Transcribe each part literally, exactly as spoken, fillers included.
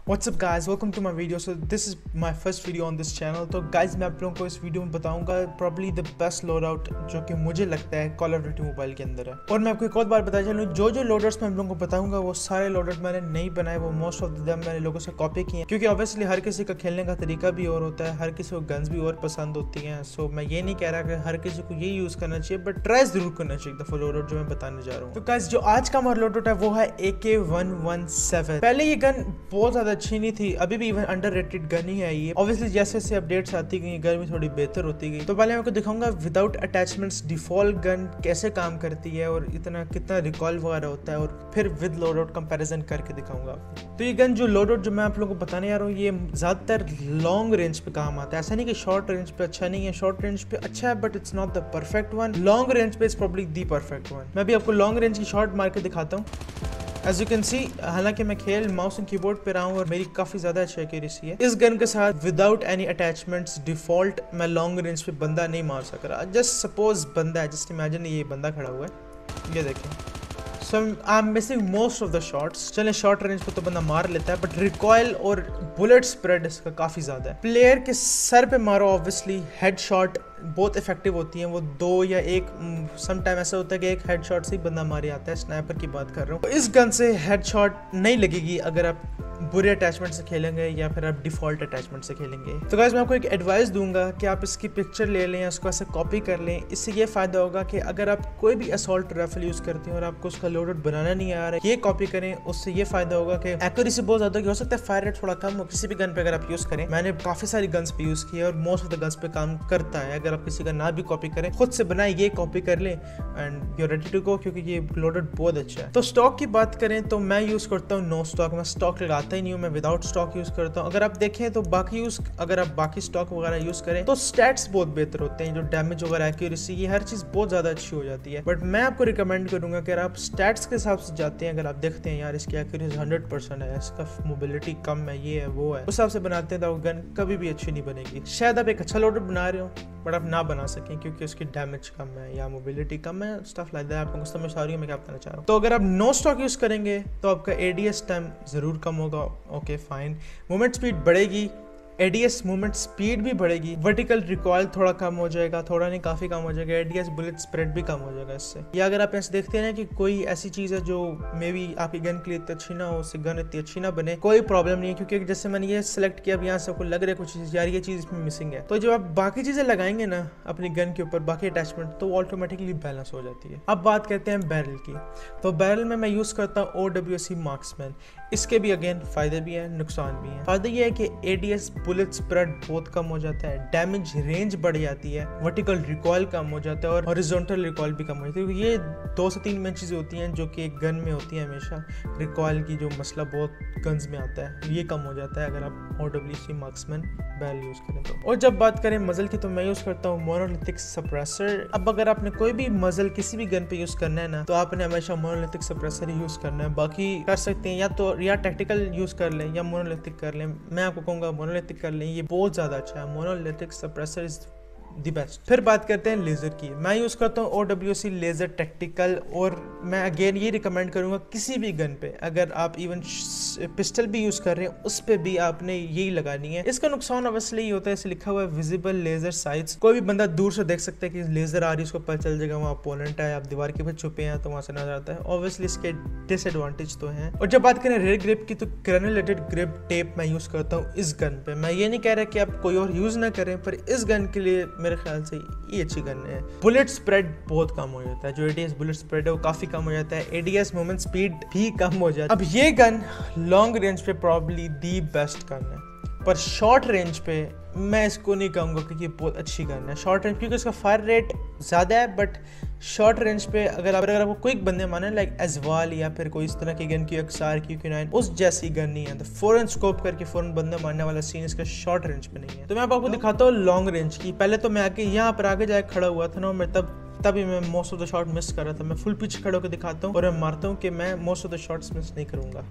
What's up guys, welcome to my video. So this is my first video on this channel. तो guys मैं आप लोगों को इस वीडियो में बताऊंगा probably the best loadout जो कि मुझे लगता है Call of Duty मोबाइल के अंदर है। और मैं आपको एक और बार बता चलूँ, जो जो loadouts मैं आप लोगों को बताऊंगा वो सारे loadout मैंने नहीं बनाए, वो most of them मैंने लोगों से कॉपी किए हैं, क्योंकि obviously हर किसी का खेलने का तरीका भी और होता है, हर किसी को गन्स भी और पसंद होती हैं। सो मैं ये नहीं कह रहा कि हर किसी को ये यूज़ करना चाहिए, बट ट्राई जरूर करना चाहिए दफा loadout जो मैं बताने जा रहा हूँ। तो guys जो आज का हमारा loadout है वो है A K one seventeen। पहले ये गन बहुत ज़्यादा अच्छी नहीं थी, अभी भी इवन अंडररेटेड गन ही है ये। ऑब्वियसली जैसे जैसे अपडेट्स आती गई गन भी थोड़ी बेहतर होती गई। तो पहले मैं आपको दिखाऊंगा विदाउट अटैचमेंट्स डिफॉल्ट गन कैसे काम करती है और इतना कितना रिकॉल वगैरह होता है, और फिर विद लोडआउट कंपैरिजन करके दिखाऊंगा। तो ये गन जो लोडआउट जो मैं आप लोगों को बताने जा रहा हूँ ये ज्यादातर लॉन्ग रेंज पे काम आता है। ऐसा नहीं कि शॉर्ट रेंज पे अच्छा नहीं है, शॉर्ट रेंज पे अच्छा है but it's not the perfect one. Long range पे is probably the perfect one. मैं भी आपको लॉन्ग रेंज की शॉट मार के दिखाता हूँ। एज यू कैन सी, हालांकि मैं खेल माउस एंड कीबोर्ड पे रहा हूँ और मेरी काफी ज्यादा अच्छी एक्यूरेसी है। इस गन के साथ विदाउट एनी अटैचमेंट्स डिफॉल्ट मैं लॉन्ग रेंज पे बंदा नहीं मार सक रहा। जस्ट सपोज बंदा है, जस्ट इमेजिन ये बंदा खड़ा हुआ है, ये देखें। So I am missing most of the shots. चलें शॉर्ट रेंज पे तो बंदा मार लेता है, बट रिकॉयल और बुलेट स्प्रेड इसका काफी ज्यादा है। प्लेयर के सर पे मारो, ऑब्वियसली हेड शॉट बहुत इफेक्टिव होती हैं, वो दो या एक सम टाइम ऐसा होता है कि एक हेडशॉट से ही बंदा मारे आता है। स्नाइपर की बात कर रहा हूँ। तो इस गन से हेडशॉट नहीं लगेगी अगर आप बुरे अटैचमेंट से खेलेंगे या फिर आप डिफॉल्ट अटैचमेंट से खेलेंगे। तो गाइस मैं आपको एक एडवाइस दूंगा कि आप इसकी पिक्चर ले लें, उसको ऐसे कॉपी कर लें। इससे ये फायदा होगा कि अगर आप कोई भी असॉल्ट राइफल यूज करते हैं और आपको उसका लोडआउट बनाना नहीं आ रहा है, ये कॉपी करें। उससे ये फायदा होगा कि एक्यूरेसी बहुत ज्यादा हो सकता है, फायर रेट थोड़ा कम हो किसी भी गन पे अगर आप यूज करें। मैंने काफी सारी गन्स पे यूज किया और मोस्ट ऑफ द गन्स पे काम करता है। अगर आप किसी का ना भी कॉपी करें, खुद से बनाए, ये कॉपी कर लें and you are ready to go, क्योंकि ये लोडआउट बहुत अच्छा है। तो स्टॉक की बात करें तो मैं यूज करता हूँ नो स्टॉक। मैं स्टॉक लगाता ही नहीं हूँ, मैं विदाउट स्टॉक यूज करता हूँ। अगर आप देखें तो बाकी यूज अगर आप बाकी स्टॉक वगैरह यूज करें तो स्टैट्स बहुत बेहतर होते हैं, जो डैमेज वगैरह एक्यूरेसी ये हर चीज बहुत ज्यादा अच्छी हो जाती है। बट मैं आपको रिकमेंड करूंगा कि अगर आप स्टैट्स के हिसाब से जाते हैं, अगर आप देखते हैं यार इसकी एक्यूरेसी हंड्रेड परसेंट है, इसका मोबिलिटी कम है, ये है वो है, उस हिसाब से बनाते हैं तो गन कभी भी अच्छी नहीं बनेगी। शायद आप एक अच्छा लोडर बना रहे हो बट आप ना बना सकें क्योंकि उसकी डैमेज कम है या मोबिलिटी कम है, स्टफ लाइक दैट। आपको समझ आ रही है मैं क्या बताना चाह रहा हूँ। तो अगर आप नो स्टॉक यूज करेंगे तो आपका एडीएस टाइम जरूर कम होगा, ओके फाइन। मूवमेंट स्पीड बढ़ेगी, एडीएस मूवमेंट स्पीड भी बढ़ेगी, वर्टिकल रिकॉइल थोड़ा कम हो जाएगा, थोड़ा नहीं काफी कम हो जाएगा, एडीएस बुलेट स्प्रेड भी कम हो जाएगा इससे। या अगर आप ऐसे देखते हैं ना कि कोई ऐसी चीज है जो मे बी आपकी गन के लिए इतनी अच्छी ना हो, उससे गन इतनी अच्छी ना बने, कोई प्रॉब्लम नहीं है, क्योंकि जैसे मैंने ये सिलेक्ट किया, अब यहाँ से आपको लग रहा है कुछ चीज यार ये चीज इसमें मिसिंग है, तो जब आप बाकी चीजें लगाएंगे ना अपनी गन के ऊपर, बाकी अटैचमेंट, तो ऑटोमेटिकली बैलेंस हो जाती है। अब बात करते हैं बैरल की। तो बैरल में मैं यूज करता हूँ ओ डब्ल्यू सी मार्क्समैन। इसके भी अगेन फायदे भी हैं, नुकसान भी हैं। फायदा ये है कि एडीएस बुलेट स्प्रेड बहुत कम हो जाता है, डैमेज रेंज बढ़ जाती है, वर्टिकल रिकॉइल कम हो जाता है और हॉरिजॉन्टल रिकॉइल भी कम हो जाती है। ये दो से तीन मेन चीज़ें होती हैं जो कि एक गन में होती है हमेशा। रिकॉइल की जो मसला बहुत गन्स में आता है, ये कम हो जाता है अगर आप O W C marksman barrel use करें तो। और जब बात करें मजल की तो मैं यूज़ करता हूँ मोनोलिथिक सप्रेसर। अब अगर आपने कोई भी मजल किसी भी गन पे यूज़ करना है ना, तो आपने हमेशा मोनोलिथिक सप्रेसर ही यूज़ करना है। बाकी कर सकते हैं या तो या टैक्टिकल यूज़ कर लें या मोनोलिथिक कर लें। मैं आपको कहूँगा मोनोलिथिक कर लें, ये बहुत ज़्यादा अच्छा है। Monolithic suppressor is the best. फिर बात करते हैं लेजर की। मैं यूज करता हूँ O W C laser tactical, और मैं अगेन ये रिकमेंड करूंगा किसी भी गन पे, अगर आप इवन पिस्टल भी यूज कर रहे हैं उस पे भी आपने यही लगानी है। इसका नुकसान ऑब्वियसली ये होता है, इसे लिखा हुआ है विजिबल लेजर साइट्स। कोई भी बंदा दूर से देख सकता है कि लेजर आ रही है, उसको पता चल जाएगा वहाँ अपोनेंट है, आप दीवार के ऊपर छुपे हैं तो वहां से नजर आता है। ऑब्वियसली इसके डिसएडवांटेज तो हैं। और जब बात करें रेयर ग्रिप की, तो ग्रेनुलेटेड ग्रिप टेप मैं यूज करता हूँ इस गन पे। मैं ये नहीं कह रहा कि आप कोई और यूज ना करें, पर इस गन के लिए मेरे ख्याल से ये अच्छी गन है। बुलेट स्प्रेड बहुत कम हो जाता है, जो एडीएस बुलेट स्प्रेड है वो काफी कम हो जाता है, एडीएस मूवमेंट स्पीड भी कम हो जाता है। अब ये गन लॉन्ग रेंज पे प्रॉब्ली दी बेस्ट गन है, पर शॉर्ट रेंज पे मैं इसको नहीं कहूँगा कि ये बहुत अच्छी गन है। शॉर्ट रेंज क्योंकि इसका फायर रेट ज़्यादा है, बट शॉर्ट रेंज पे अगर आप अगर आपको क्विक बंदे माने लाइक एजवाल या फिर कोई इस तरह की गन की एक्सआर की क्यू नाइन, उस जैसी गन नहीं है। तो फौरन स्कोप करके फौरन बंदे मारने वाला सीन इसका शॉर्ट रेंज पे नहीं है। तो मैं आपको दिखाता हूँ लॉन्ग रेंज की। पहले तो मैं आके यहाँ पर आगे जाके खड़ा हुआ था ना, मैं तब तभी मैं most of the shot miss कर रहा था। मैं फुल पीछे खड़ा होकर दिखाता हूँ और मैं मारता हूँ कि मैं most of the shots miss नहीं करूँगा।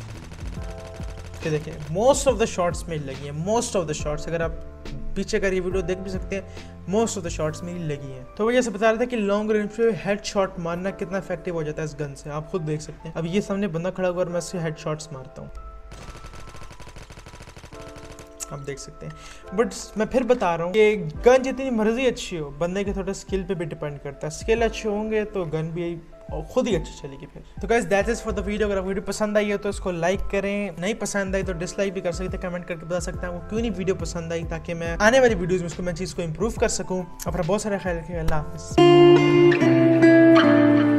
देखिए मोस्ट ऑफ द शॉट्स मेरी लगी है, मोस्ट ऑफ द शॉट्स। अगर आप पीछे कर ये वीडियो देख भी सकते हैं, मोस्ट ऑफ द शॉट्स मेरी लगी हैं। तो वजह से बता रहा था कि लॉन्ग रेंज पे हेड शॉट मारना कितना इफेक्टिव हो जाता है इस गन से, आप खुद देख सकते हैं। अब ये सामने बंदा खड़ा हुआ और मैं इससे हेड शॉट्स मारता हूँ, आप देख सकते हैं। बट मैं फिर बता रहा हूँ कि गन जितनी मर्जी अच्छी हो, बंदे के थोड़ा स्किल पे भी डिपेंड करता है। स्किल अच्छे होंगे तो गन भी और खुद ही अच्छी चलेगी फिर। तो guys that is for the video. अगर वीडियो पसंद आई है तो इसको लाइक करें, नहीं पसंद आई तो डिसलाइक भी कर सकते हैं, कमेंट करके बता सकते हैं वो क्यों नहीं वीडियो पसंद आई, ताकि मैं आने वाली वीडियोस में उसको मैं चीज़ को इंप्रूव कर सकूं। अपना बहुत सारा ख्याल रखिएगा। अल्लाह हाफिज़।